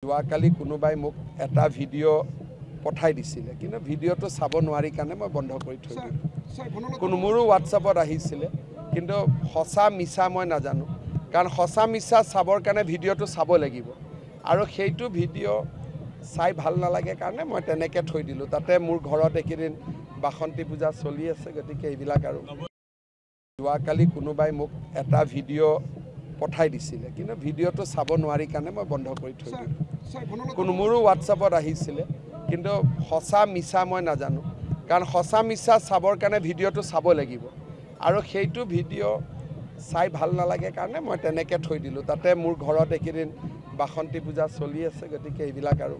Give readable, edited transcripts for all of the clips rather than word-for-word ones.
যোৱাকালি কোনোবাই মোক এটা ভিডিঅ' পঠাই দিছিলে কিন্তু ভিডিঅ'টো চাব নোৱাৰি কাৰণে মই বন্ধ কৰি থৈ দিলোঁ। কোনো মোৰো হোৱাটছআপত আহিছিলে কিন্তু সঁচা মিছা মই নাজানো, কাৰণ সঁচা মিছা চাবৰ কাৰণে ভিডিঅ'টো চাব লাগিব আৰু সেইটো ভিডিঅ' চাই ভাল নালাগে কাৰণে মই তেনেকৈ থৈ দিলোঁ। তাতে মোৰ ঘৰত এইকেইদিন বাসন্তী পূজা চলি আছে, গতিকে এইবিলাক আৰু যোৱাকালি কোনোবাই মোক এটা ভিডিঅ' পঠাই দিছিলে কিন্তু ভিডিঅ'টো চাব নোৱাৰি কাৰণে মই বন্ধ কৰি থৈ দিলোঁ। কোনো মোৰো হোৱাটছআপত আহিছিলে কিন্তু সঁচা মিছা মই নাজানো, কাৰণ সঁচা মিছা চাবৰ কাৰণে ভিডিঅ'টো চাব লাগিব আৰু সেইটো ভিডিঅ' চাই ভাল নালাগে কাৰণে মই তেনেকৈ থৈ দিলোঁ। তাতে মোৰ ঘৰত এইকেইদিন বাসন্তী পূজা চলি আছে, গতিকে এইবিলাক আৰু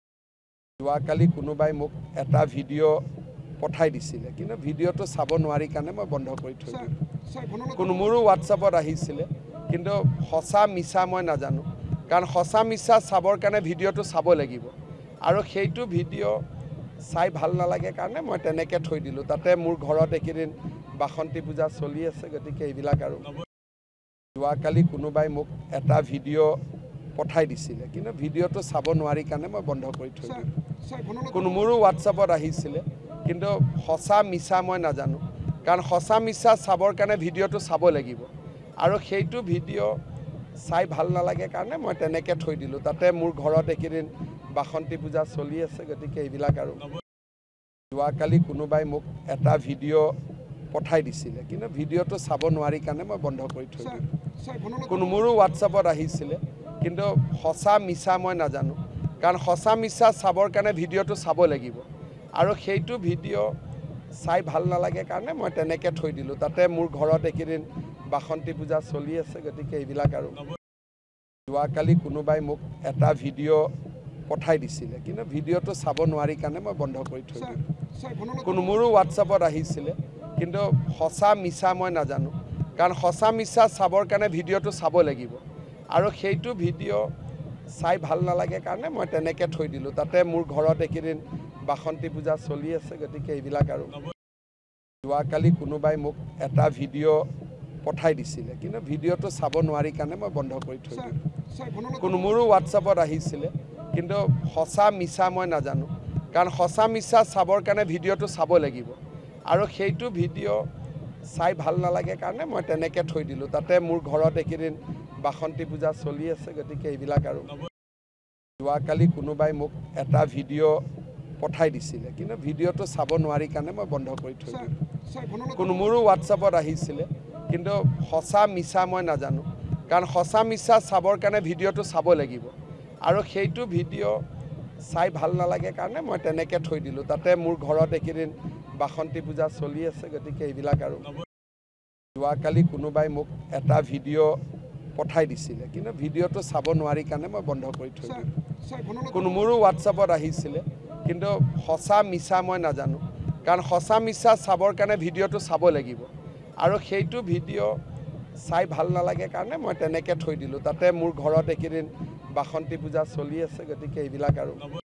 যোৱাকালি কোনোবাই মোক এটা ভিডিঅ' পঠাই দিছিলে কিন্তু ভিডিঅ'টো চাব নোৱাৰি কাৰণে মই বন্ধ কৰি থৈ দিলোঁ। কোনো মোৰো হোৱাটছআপত আহিছিলে কিন্তু সঁচা মিছা মই নাজানো, কাৰণ সঁচা মিছা চাবৰ কাৰণে ভিডিঅ'টো চাব লাগিব আৰু সেইটো ভিডিঅ' চাই ভাল নালাগে কাৰণে মই তেনেকৈ থৈ দিলোঁ। তাতে মোৰ ঘৰত এইকেইদিন বাসন্তী পূজা চলি আছে, গতিকে এইবিলাক আৰু যোৱাকালি কোনোবাই মোক এটা ভিডিঅ' পঠাই দিছিলে কিন্তু ভিডিঅ'টো চাব নোৱাৰি কাৰণে মই বন্ধ কৰি থৈ দিলোঁ। কোনো মোৰো হোৱাটছআপত আহিছিলে কিন্তু সঁচা মিছা মই নাজানো, কাৰণ সঁচা মিছা চাবৰ কাৰণে ভিডিঅ'টো চাব লাগিব আৰু সেইটো ভিডিঅ' চাই ভাল নালাগে কাৰণে মই তেনেকৈ থৈ দিলোঁ। তাতে মোৰ ঘৰত এইকেইদিন বাসন্তী পূজা চলি আছে, গতিকে এইবিলাক আৰু যোৱাকালি কোনোবাই মোক এটা ভিডিঅ' পঠাই দিছিলে কিন্তু ভিডিঅ'টো চাব নোৱাৰি কাৰণে মই বন্ধ কৰি থৈ দিলোঁ। কোনো মোৰো হোৱাটছআপত আহিছিলে কিন্তু সঁচা মিছা মই নাজানো, কাৰণ সঁচা মিছা চাবৰ কাৰণে ভিডিঅ'টো চাব লাগিব আৰু সেইটো ভিডিঅ' চাই ভাল নালাগে কাৰণে মই তেনেকৈ থৈ দিলোঁ। তাতে মোৰ ঘৰত এইকেইদিন বাসন্তী পূজা চলি আছে, গতিকে এইবিলাক আৰু যোৱাকালি কোনোবাই মোক এটা ভিডিঅ' পঠাই দিছিলে কিন্তু ভিডিঅ'টো চাব নোৱাৰি কাৰণে মই বন্ধ কৰি থৈ দিলোঁ। কোনো মোৰো হোৱাটছআপত আহিছিলে কিন্তু সঁচা মিছা মই নাজানো, কাৰণ সঁচা মিছা চাবৰ কাৰণে ভিডিঅ'টো চাব লাগিব আৰু সেইটো ভিডিঅ' চাই ভাল নালাগে কাৰণে মই তেনেকৈ থৈ দিলোঁ। তাতে মোৰ ঘৰত এইকেইদিন বাসন্তী পূজা চলি আছে, গতিকে এইবিলাক আৰু যোৱাকালি কোনোবাই মোক এটা ভিডিঅ' পঠাই দিছিলে কিন্তু ভিডিঅ'টো চাব নোৱাৰি কাৰণে মই বন্ধ কৰি থৈ দিলোঁ। কোনো মোৰো হোৱাটছআপত আহিছিলে কিন্তু সঁচা মিছা মই নাজানো, কাৰণ সঁচা মিছা চাবৰ কাৰণে ভিডিঅ'টো চাব লাগিব আৰু সেইটো ভিডিঅ' চাই ভাল নালাগে কাৰণে মই তেনেকৈ থৈ দিলোঁ। তাতে মোৰ ঘৰত এইকেইদিন বাসন্তী পূজা চলি আছে, গতিকে এইবিলাক আৰু যোৱাকালি কোনোবাই মোক এটা ভিডিঅ' পঠাই দিছিলে কিন্তু ভিডিঅ'টো চাব নোৱাৰি কাৰণে মই বন্ধ কৰি থৈ দিলোঁ। কোনো মোৰো হোৱাটছআপত আহিছিলে কিন্তু সঁচা মিছা মই নাজানো, কাৰণ সঁচা মিছা চাবৰ কাৰণে ভিডিঅ'টো চাব লাগিব আৰু সেইটো ভিডিঅ' চাই ভাল নালাগে কাৰণে মই তেনেকৈ থৈ দিলোঁ। তাতে মোৰ ঘৰত এইকেইদিন বাসন্তী পূজা চলি আছে, গতিকে এইবিলাক আৰু যোৱাকালি কোনোবাই মোক এটা ভিডিঅ' পঠাই দিছিলে কিন্তু ভিডিঅ'টো চাব নোৱাৰি কাৰণে মই বন্ধ কৰি থৈ দিলোঁ। কোনো মোৰো হোৱাটছআপত আহিছিলে কিন্তু সঁচা মিছা মই নাজানো, কাৰণ সঁচা মিছা চাবৰ কাৰণে ভিডিঅ'টো চাব লাগিব আৰু সেইটো ভিডিঅ' চাই ভাল নালাগে কাৰণে মই তেনেকৈ থৈ দিলোঁ। তাতে মোৰ ঘৰত এইকেইদিন বাসন্তী পূজা চলি আছে, গতিকে এইবিলাক আৰু